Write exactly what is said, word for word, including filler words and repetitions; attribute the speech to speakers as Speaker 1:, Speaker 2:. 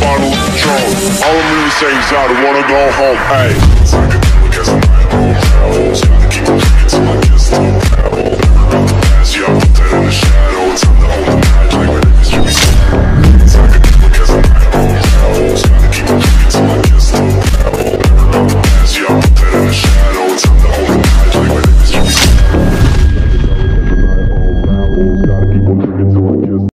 Speaker 1: final control. All I'm really saying is I don't wanna go home, hey.